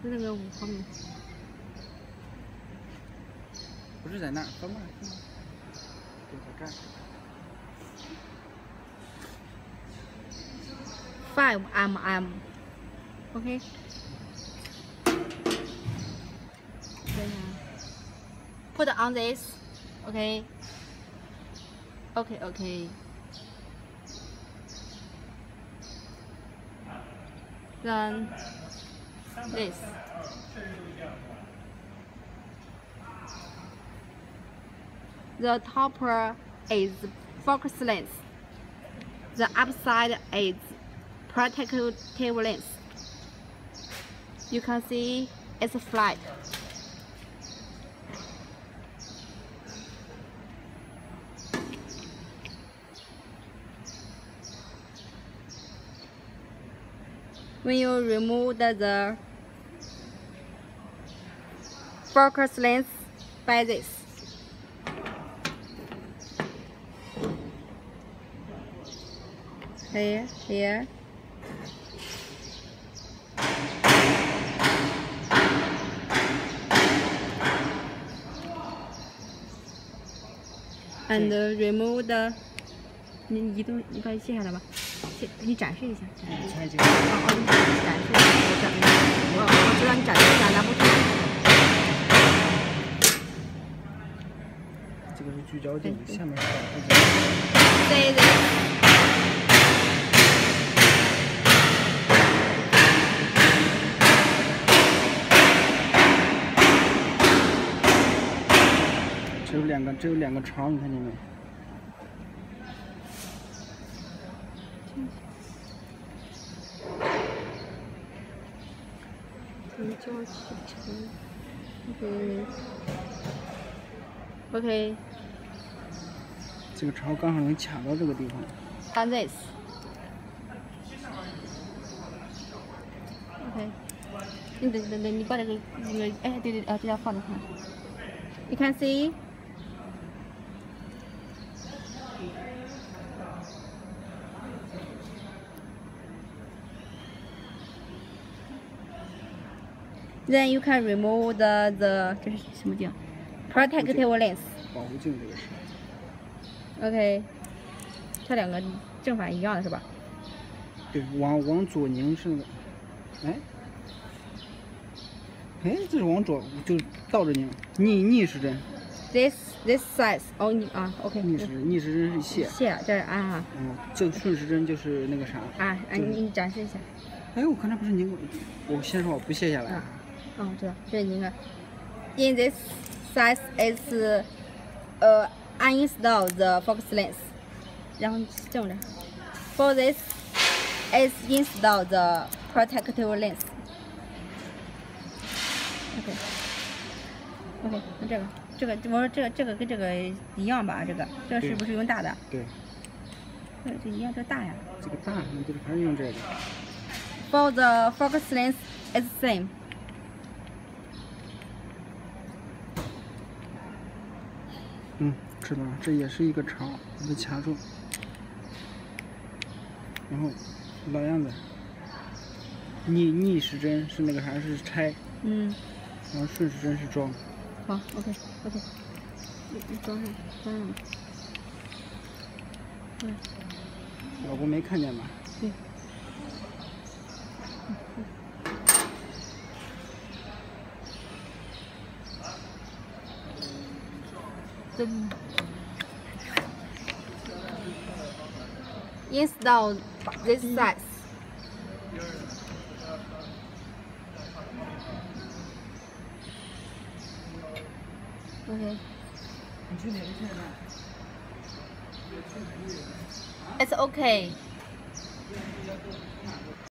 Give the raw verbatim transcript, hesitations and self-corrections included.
那个五毫米。 不是在那儿，放那儿，放那儿，就在这儿。 Five mm. Okay. Put on this. Okay. Okay. Okay. Then this. The topper is focus lens. The upside is protective lens. You can see it's flat. When you remove the, the focus lens by this, here, here, and remove the. 你移动，你把它卸下来吧。卸，你展示一下。 拆这个。 哦哦，你展示一下，我展，我我知道你展示一下，拿不出。 这个是聚焦镜，下面是保护镜。 对对。 只有两个，只有两个槽，你看见没？ 聚焦启程 ，OK，OK。Okay. 这个槽刚好能卡到这个地方。 And this. OK。你等等等，你把这个那个，哎，对对啊，这要放着看。You can see. Then you can remove the the 这是什么镜 ？Protective lens。 保护镜这个是。 OK， 这两个正反一样的是吧？ 对，往往左拧是那个，哎，哎，这是往左，就倒着拧，逆逆时针。 This this size， 哦你啊 ，OK。 逆时逆时针是卸。 卸，这是啊。 嗯，这个顺时针就是那个啥。 啊，哎，你你展示一下。 哎，我刚才不是拧过，我先说我不卸下来。 哦，知道，这是拧个。In this size is 呃、uh, uninstall the focus lens， 然后这么着。For this is install the protective lens。OK。OK， 那这个，这个我说这个这个跟这个一样吧？这个这个是不是用大的？ 对。 这这一样，这大呀。 这个大，那就是还是用这个。 For the focus lens is same。 嗯，知道了，这也是一个槽，把它卡住，然后老样子，逆逆时针是那个啥是拆， 嗯， 然后顺时针是装。 好 ，OK OK， 你你装上装上吧。对。 老公没看见吧？ 对。嗯。Install this size. Okay. It's okay.